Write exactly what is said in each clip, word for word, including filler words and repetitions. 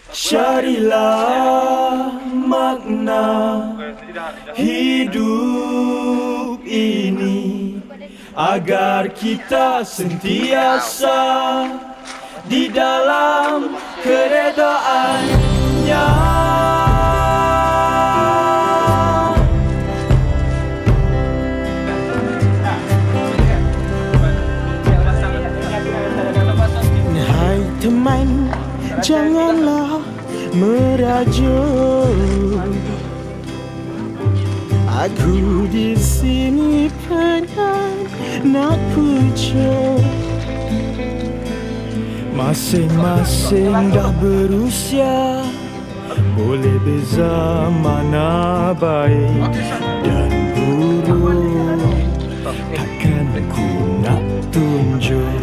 Carilah makna hidup ini agar kita sentiasa di dalam keredaannya. Hai teman, janganlah merajuk. Aku di sini pengen nak pujuk. Masing-masing dah berusia, boleh beza mana baik dan buruk. Takkan ku nak tunjuk.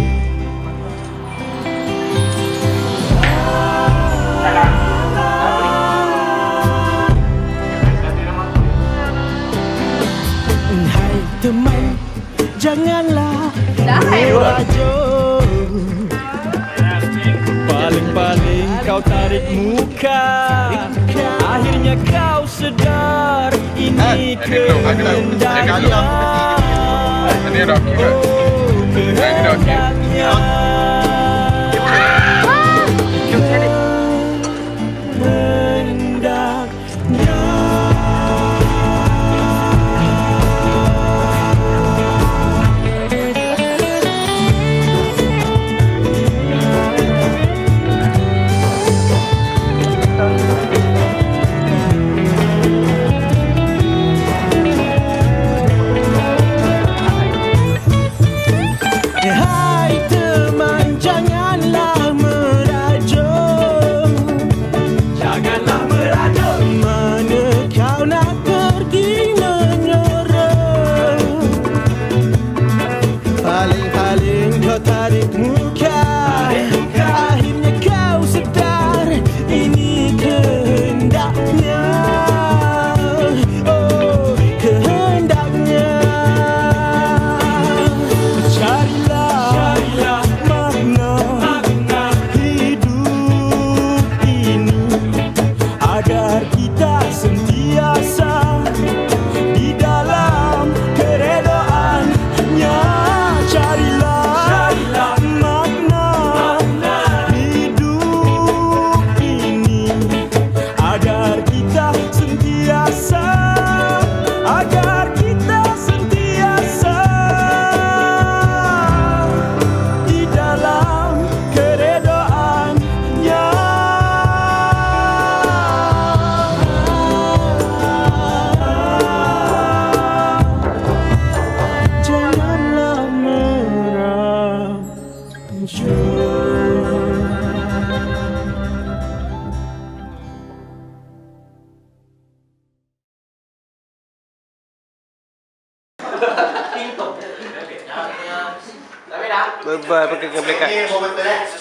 Hai teman, janganlah merajuk. Paling-paling kau tarik muka, akhirnya kau sedar ini kehendaknya. Oh, kehendaknya. Bye-bye pakai kebekan. Ini momen tu eh.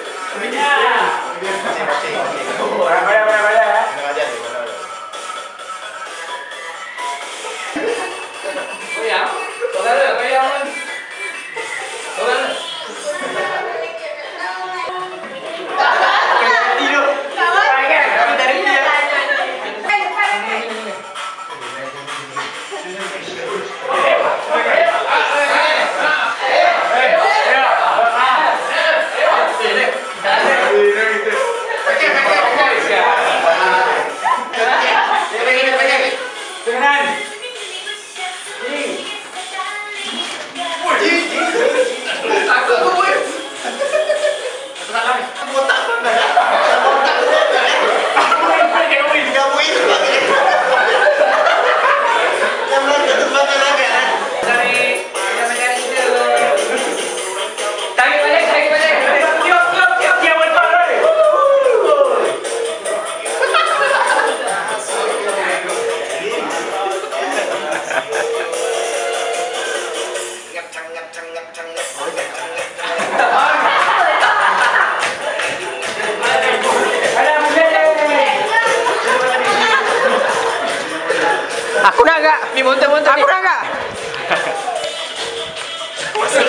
Aku dah agak. Ni montor-montor ni. Aku dah agak.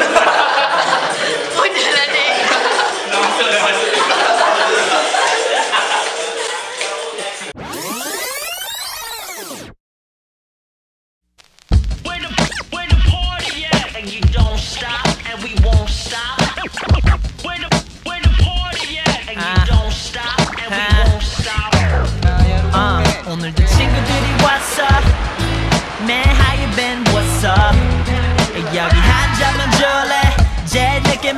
Oh, jalan ni.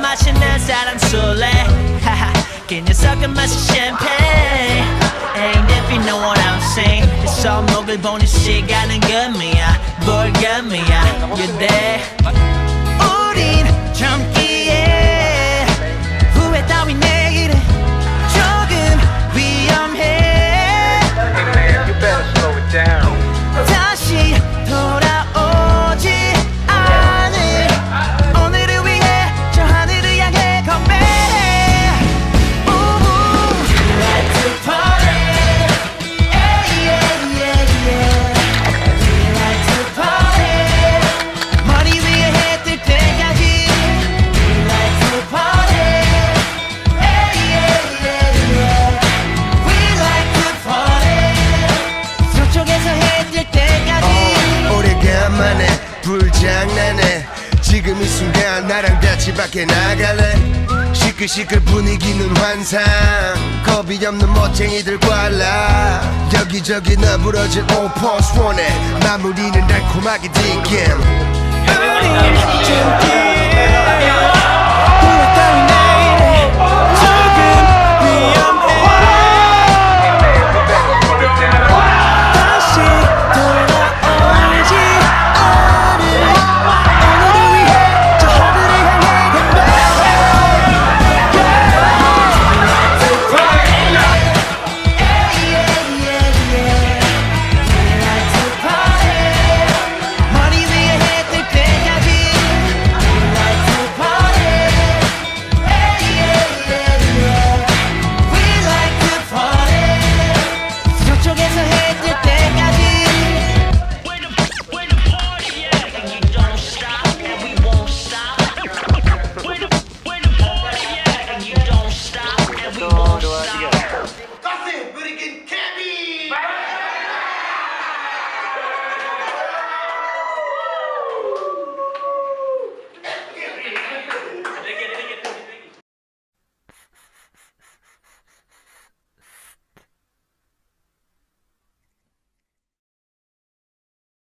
마시는 사람 술래 그 녀석은 마시 샴페인 Ain't if you know what I'm saying 이 손목을 보는 시간은 금이야 뭘 금이야 You there 우린 젊기에 후회 따위 내일은 조금 위험해 You better slow it down. 다시 돌아오지 않을 오늘을 위해 저 하늘을 향해 건배해 우후 We like to party yeah, yeah, yeah, yeah. We like to party 머리 위에 해 뜰 때까지 We like to party yeah, yeah, yeah, yeah. We like to party 서쪽에서 해 뜰 때까지 오래간만에 불장난해 지금 이 순간 나랑 같이 밖에 나갈래 시끌시끌 분위기는 환상 겁이 없는 멋쟁이들 관라 여기저기 너부러진 오퍼스 원해 마무리는 달콤하게 뒷김 우린 좀 뛰어